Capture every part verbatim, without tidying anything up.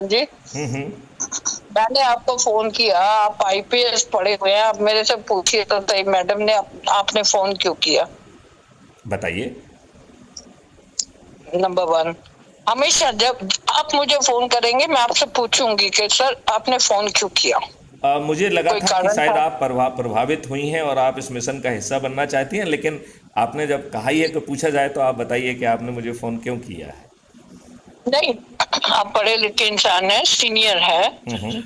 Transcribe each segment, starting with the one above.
जी, हम्म हम्म मैंने आपको फोन किया, आप आईपीएस पढ़े हुए हैं, आप मेरे से पूछिए तो सही, मैडम ने आप, आपने फोन क्यों किया? बताइए। नंबर वन, हमेशा जब आप मुझे फोन करेंगे मैं आपसे पूछूंगी कि सर आपने फोन क्यों किया, आ, मुझे लगा कोई था कि कारण शायद था? आप प्रभा प्रभावित हुई हैं और आप इस मिशन का हिस्सा बनना चाहती हैं, लेकिन आपने जब कहा ही है कि पूछा जाए तो आप बताइए कि आपने मुझे फ़ोन क्यों किया है। नहीं, आप पढ़े लिखे इंसान है, सीनियर है, हम्म हम्म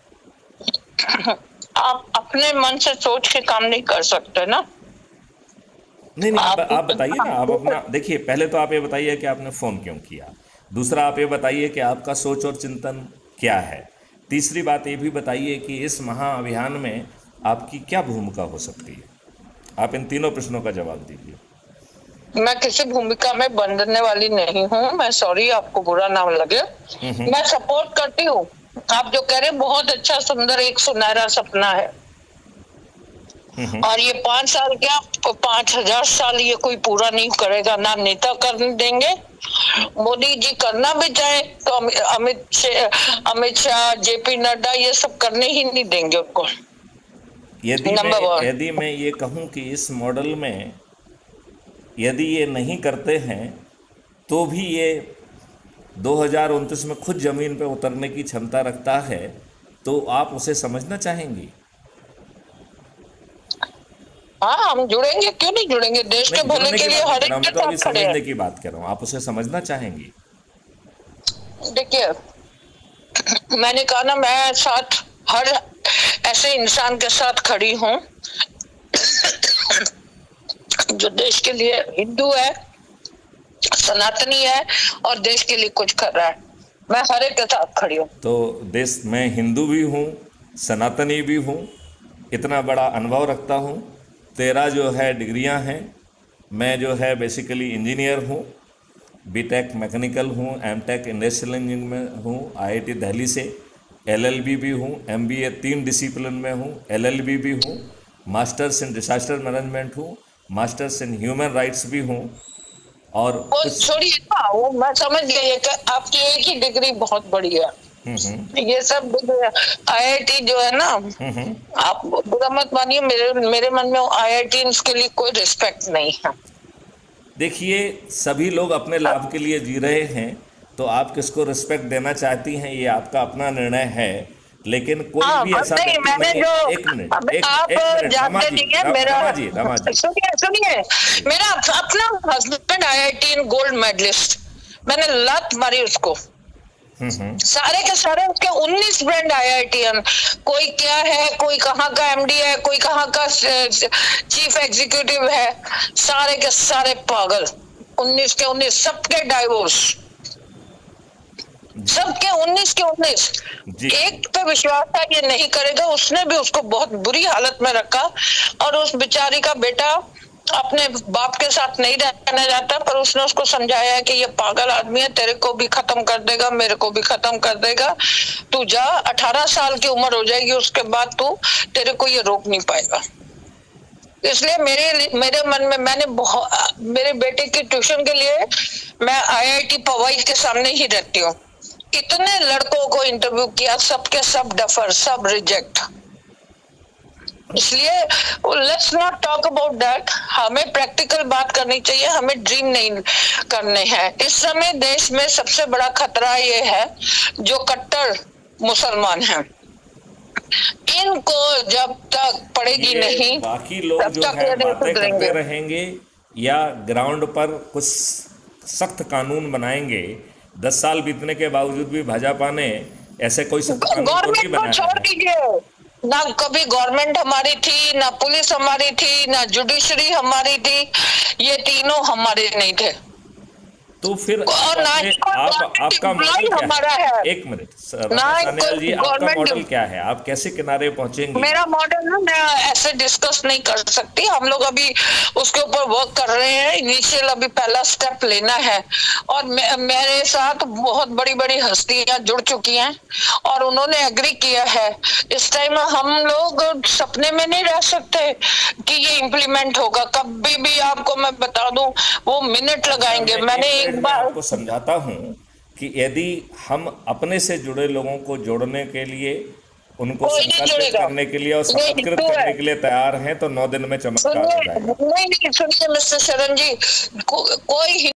आप अपने मन से सोच के काम नहीं कर सकते ना। नहीं नहीं, आप आप, आप बताइए ना। आप अपना देखिए, पहले तो आप ये बताइए कि आपने फ़ोन क्यों किया। दूसरा, आप ये बताइए कि आपका सोच और चिंतन क्या है। तीसरी बात ये भी बताइए कि इस महाअभियान में आपकी क्या भूमिका हो सकती है। आप इन तीनों प्रश्नों का जवाब दीजिए। मैं किसी भूमिका में बंधने वाली नहीं हूँ, मैं सॉरी आपको बुरा ना लगे, मैं सपोर्ट करती हूँ। आप जो कह रहे हैं बहुत अच्छा सुंदर एक सुनहरा सपना है, और ये पांच साल क्या पांच हजार साल ये कोई पूरा नहीं करेगा, ना नेता कर देंगे। मोदी जी करना भी चाहे तो अमित अमित शाह, जेपी नड्डा ये सब करने ही नहीं देंगे उनको। यदि मैं नंबर वन, यदि मैं ये कहूँ कि इस मॉडल में यदि ये नहीं करते हैं तो भी ये दो हज़ार उनतीस में खुद ज़मीन पर उतरने की क्षमता रखता है, तो आप उसे समझना चाहेंगी? हाँ हम जुड़ेंगे, क्यों नहीं जुड़ेंगे, देश के नहीं, भले जुड़ने के की लिए बात नहीं हर कर रहा एक हूं, के मैं तो अभी साथ खड़े हैं। समझने की बात कर रहा हूं। आप उसे समझना चाहेंगी? देखिए, मैंने कहा ना, मैं साथ हर ऐसे इंसान के साथ खड़ी हूँ जो देश के लिए हिंदू है, सनातनी है और देश के लिए कुछ कर रहा है। मैं हर एक के साथ खड़ी हूँ। तो देश मैं हिंदू भी हूँ, सनातनी भी हूँ, इतना बड़ा अनुभव रखता हूँ। तेरह जो है डिग्रियाँ हैं। मैं जो है बेसिकली इंजीनियर हूँ, बीटेक मैकेनिकल हूँ, एमटेक इंडस्ट्रियल इंजीनियरिंग में हूँ आईआईटी दिल्ली से। एलएलबी भी हूँ, एमबीए तीन डिसिप्लिन में हूँ, एलएलबी भी हूँ, मास्टर्स इन डिसास्टर मैनेजमेंट हूँ, मास्टर्स इन ह्यूमन राइट्स भी हूँ। और वो कुछ छोड़िए ना, वो मैं समझ गई है कि आपकी एक ही डिग्री बहुत बड़ी है। ये सब आईआईटी जो है ना, आप बुरा मत मानिए, मेरे मेरे मन में आईआईटी के लिए कोई रिस्पेक्ट नहीं है। देखिए, सभी लोग अपने लाभ के लिए जी रहे हैं, तो आप किसको रिस्पेक्ट देना चाहती हैं ये आपका अपना निर्णय है। लेकिन कोई हाँ भी ऐसा नहीं, व्यक्ति मैंने नहीं है। जो, एक मिनट, अब एक आप एक मिनट रमा जानते जी, नहीं है र- मेरा, रमा जी, रमा जी। सुनिए सुनिए, जी। मेरा अपना हस्बैंड आईआईटी गोल्ड मेडलिस्ट, मैंने लात मारी उसको। सारे के सारे उसके उन्नीस ब्रांड आईआईटीएन, कोई क्या है, कोई कहाँ का एमडी है, कोई कहाँ का चीफ एग्जीक्यूटिव है, सारे के सारे पागल, उन्नीस के उन्नीस सबके डाइवोर्स, सबके उन्नीस के उन्नीस। जी एक पे विश्वास था ये नहीं करेगा, उसने भी उसको बहुत बुरी हालत में रखा, और उस बेचारी का बेटा अपने बाप के साथ नहीं रहने जाता, पर उसने उसको समझाया कि ये पागल आदमी है, तेरे को भी खत्म कर देगा, मेरे को भी खत्म कर देगा, तू जा, अठारह साल की उम्र हो जाएगी उसके बाद तू, तेरे को ये रोक नहीं पाएगा। इसलिए मेरे मेरे मन में, मैंने बहुत, मेरे बेटे की ट्यूशन के लिए मैं आईआईटी पवई के सामने ही रहती हूँ, इतने लड़कों को इंटरव्यू किया, सबके सब डफर, सब रिजेक्ट। इसलिए let's not talk about that, हमें प्रैक्टिकल बात करनी चाहिए, हमें ड्रीम नहीं करने हैं। इस समय देश में सबसे बड़ा खतरा ये है जो कट्टर मुसलमान हैं, इनको जब तक पड़ेगी ये नहीं बाकी लोग तब जो तक है ये नहीं बातें करते सुधरेंगे। रहेंगे या ग्राउंड पर कुछ सख्त कानून बनाएंगे। दस साल बीतने के बावजूद भी भाजपा ने ऐसे कोई सख्त कानून तो नहीं गवर्नमेंट को बनाया छोड़ है। दीजिए ना, कभी गवर्नमेंट हमारी थी ना, पुलिस हमारी थी ना, जुडिशरी हमारी थी, ये तीनों हमारे नहीं थे, तो फिर आप और ना अपने ही कोई आप गवर्नमेंट आपका एम्प्लॉय मॉडल क्या है? हमारा है, एक मिनट सर, ना रमा ही सान्याल जी, कोई आपका मॉडल गवर्नमेंट। क्या है? आप कैसे किनारे पहुंचेंगी? मेरा मॉडल ना मैं ऐसे डिस्कस नहीं कर सकती, हम लोग अभी उसके ऊपर वर्क कर रहे हैं, इनिशियल अभी पहला स्टेप लेना है, और मे, मेरे साथ बहुत बड़ी बड़ी हस्तियां जुड़ चुकी हैं और उन्होंने एग्री किया है। इस टाइम हम लोग सपने में नहीं रह सकते कि ये इम्प्लीमेंट होगा, कभी भी आपको मैं बता दूं वो मिनट अच्छा, लगाएंगे। मैं मैंने एक एक मिनट में बार, आपको समझाता हूँ। कि यदि हम अपने से जुड़े लोगों को जोड़ने के लिए, उनको कोई नहीं संकल्पित जुड़ेगा। करने के लिए और ये शपथकृत हिंदू है। करने के लिए तैयार हैं तो नौ दिन में चमत्कार हो सुनिए, जाएगा। नहीं नहीं सुनिए मिस्टर शरण जी, को, कोई